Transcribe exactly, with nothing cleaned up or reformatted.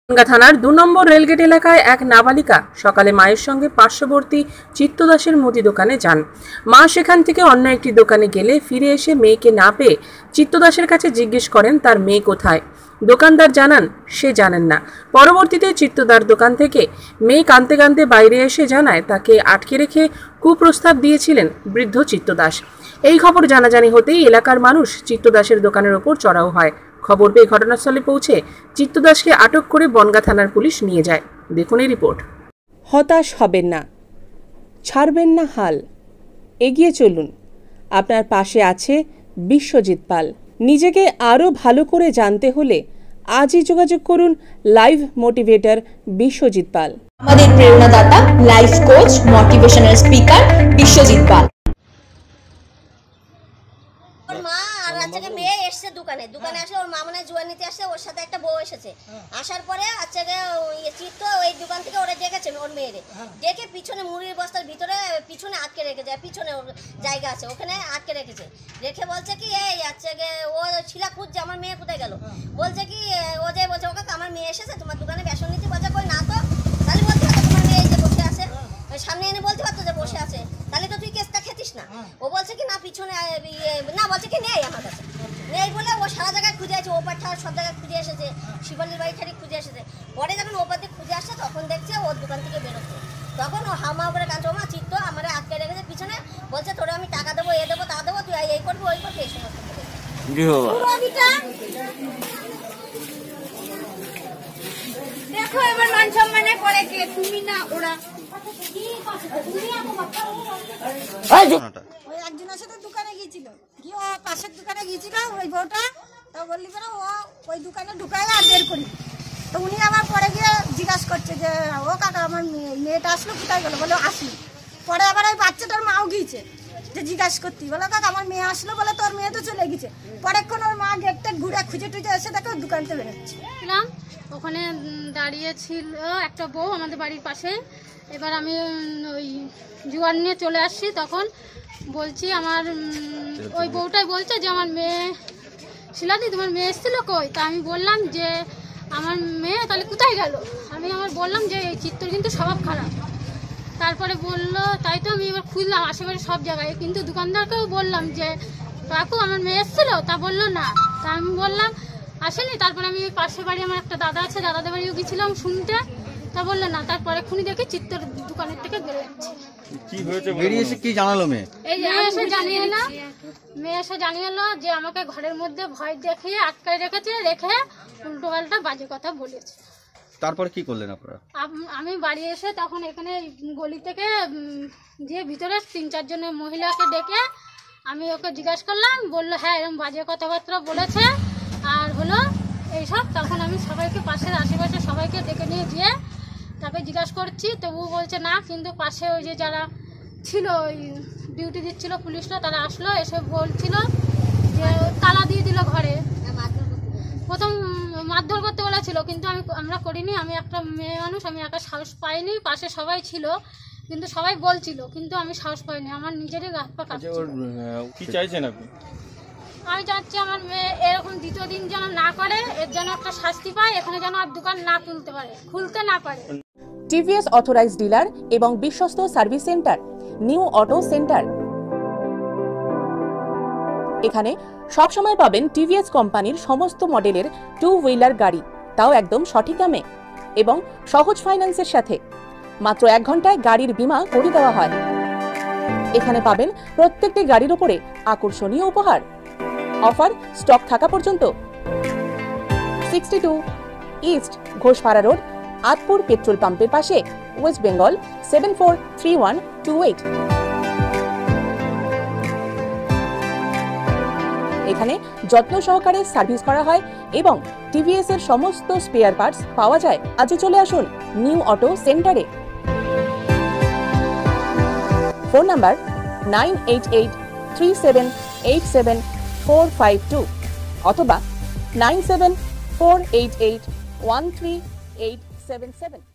বনগাঁ থানার দু নম্বর রেলগেট এলাকায় এক নাবালিকা সকালে মায়ের সঙ্গে পার্শ্ববর্তী চিত্তদাসের মুদি দোকানে যান। মা সেখান থেকে অন্য একটি দোকানে গেলে ফিরে এসে মেয়েকে না পেয়ে চিত্তদাসের কাছে জিজ্ঞেস করেন তার মেয়ে কোথায়। দোকানদার জানান সে জানেন না। পরবর্তীতে চিত্তদার দোকান থেকে মেয়ে কাঁদতে কাঁদতে বাইরে এসে জানায় তাকে আটকে রেখে কুপ্রস্তাব দিয়েছিলেন বৃদ্ধ চিত্তদাস। এই খবর জানাজানি হতেই এলাকার মানুষ চিত্তদাসের দোকানের ওপর চড়াও হয়। খবর পেয়ে ঘটনাস্থলে পৌঁছে চিত্তদাসকে আটক করে বনগাঁ থানার পুলিশ নিয়ে যায়। দেখুন এই রিপোর্ট। হতাশ হবেন না, ছাড়বেন না হাল, এগিয়ে চলুন। আপনার পাশে আছে বিশ্বজিৎ পাল। নিজেকে আরও ভালো করে জানতে হলে আজই যোগাযোগ করুন লাইভ মোটিভেটর বিশ্বজিৎ পাল। আমাদের প্রেরণাদাতা, life coach, motivational speaker Biswajit Pal. ওর মা আর আজকে মেয়ে এসছে দোকানে দোকানে আসলে ওর মা মানে জুয়া নিতে আসছে, ওর সাথে একটা বউ এসেছে। আসার পরে আজকে চিত্ত ওই দোকান থেকে ওরা ডেকেছে ওর মেয়েরে, ডেকে পিছনে মুড়ির বস্তার ভিতরে পিছনে আটকে রেখে যায়। পিছনে ওর জায়গা আছে, ওখানে আটকে রেখেছে। রেখে বলছে কি এই আজকে ও ছিলা খুঁজছে আমার মেয়ে কোথায় গেল। বলছে কি ও যে বলছে ওকে আমার মেয়ে এসেছে তোমার দোকানে বেসন নিতে। বলছে কই না তো। তাহলে বলতে পারতো তোমার মেয়ে যে বসে আছে, সামনে এনে বলতে পারতো যে বসে আছে, তাহলে তো তুই কেসটা খেতিস না। ও বলছে কি না পিছনে না, বলছে কি নেই আমার কাছে নেই বলে ও সারা জায়গায় খুঁজে আছে, ওপার ঠার সব জায়গায় খুঁজে এসেছে, শিবালির বাড়ি ঠারি খুঁজে এসেছে। পরে যখন ওপার দিয়ে খুঁজে আসছে তখন দেখছে ওর দোকান থেকে বেরোচ্ছে। তখন ও হামা করে কাঁদছে, মা চিত্ত আমার আটকে রেখেছে পিছনে, বলছে তোরে আমি টাকা দেবো, এ দেবো তা দেবো, তুই এই করবি ওই করবি এই সমস্ত। দেখো এবার মান সম্মানে পড়ে কে তুমি না ওরা। ওই একজনের সাথে দোকানে গিয়েছিল, গিয়ে ও পাশের দোকানে গিয়েছিল ওই বউটা, তো বললি করে ও ওই দোকানে ঢুকায় আর বের করি। তো উনি আমার পরে গিয়ে জিজ্ঞাসা করছে যে ও কাকা আমার মেয়েটা আসলো কোথায় গেলো, বলে আসলো। পরে আবার ওই বাচ্চাটার মাও গিয়েছে যে জিজ্ঞাসা করতে, বলে কাকা আমার মেয়ে আসলো, বলে তোর মেয়ে তো চলে গেছে। পরেক্ষণ ওর মা গেটটা ঘুরে খুঁজে টুজে এসে দেখো দোকানতে বেরোচ্ছে। ওখানে দাঁড়িয়েছিল একটা বউ আমাদের বাড়ির পাশে। এবার আমি ওই জোয়ার নিয়ে চলে আসছি, তখন বলছি আমার ওই বউটাই বলছে যে আমার মেয়ে শিলাদি তোমার মেয়ে এসেছিলো কই। তা আমি বললাম যে আমার মেয়ে তাহলে কোথায় গেল। আমি আমার বললাম যে এই চিত্তর কিন্তু স্বভাব খারাপ। তারপরে বললো তাই তো আমি এবার খুঁজলাম আশেপাশে সব জায়গায়, কিন্তু দোকানদারকেও বললাম যে কাকু আমার মেয়ে এসেছিলো, তা বললো না। তা আমি বললাম আসেনি। তারপরে আমি পাশের বাড়ি আমার একটা দাদা আছে, দাদাদের বাড়িও গেছিলাম শুনতে, তা বললো না। তারপরে খুনি দেখি চিত্তর দোকানের থেকে বেরোচ্ছে। কি হয়েছে বেরিয়ে এসে কি জানালো মেয়ে? এই যে মেয়ে এসে জানিয়ে এলো মেয়ে এসে জানিয়ে এলো যে আমাকে ঘরের মধ্যে ভয় দেখিয়ে আটকায় রেখেছে, রেখে উল্টো পাল্টা বাজে কথা বলেছে। তারপরে কি করলেন আপনারা? আমি বাড়ি এসে তখন এখানে গলি থেকে যে ভিতরে তিন চারজনের মহিলাকে ডেকে আমি ওকে জিজ্ঞাসা করলাম, বললো হ্যাঁ এরকম বাজে কথাবার্তা বলেছে আর হলো এইসব। তখন আমি সবাইকে পাশের আশেপাশে সবাইকে ডেকে নিয়ে গিয়ে তাকে জিজ্ঞাসা করছি, তো ও বলছে না। কিন্তু পাশে ওই যে যারা ছিল ওই ডিউটি দিচ্ছিল পুলিশরা, তারা আসলো, এসে বলছিল যে তালা দিয়ে দিল ঘরে। প্রথম মারধর করতে বলেছিল, কিন্তু আমি আমরা করিনি। আমি একটা মেয়ে মানুষ, আমি একা সাহস পাইনি। পাশে সবাই ছিল কিন্তু সবাই বলছিল, কিন্তু আমি সাহস পাইনি। আমার নিজেরই গাছ পা কাটছে। কি চাইছেন আপনি? আমি চাচ্ছি আমার মেয়ে এরকম দ্বিতীয় দিন যেন না করে, এর যেন একটা শাস্তি পায়, এখানে যেন আর দোকান না খুলতে পারে, খুলতে না পারে। টিভিএস অথরাইজড ডিলার এবং বিশ্বস্ত service centre new auto centre. এখানে সবসময় পাবেন টিভিএস কোম্পানির সমস্ত মডেলের টু হুইলার গাড়ি, তাও একদম সঠিক দামে এবং সহজ ফাইন্যান্সের সাথে। মাত্র এক ঘন্টায় গাড়ির বীমা করে দেওয়া হয়। এখানে পাবেন প্রত্যেকটি গাড়ির উপরে আকর্ষণীয় উপহার। অফার স্টক থাকা পর্যন্ত। Sixty two East Ghoshpara Road, Atpur petrol পাম্পের পাশে, West Bengal seven four three one two eight. এখানে যত্ন সহকারে সার্ভিস করা হয় এবং টিভিএস এর সমস্ত স্পেয়ার পার্টস পাওয়া যায়। আজই চলে আসুন নিউ অটো সেন্টারে। Phone number nine eight eight three seven eight seven four five two অথবা nine seven four eight eight one three eight seven seven.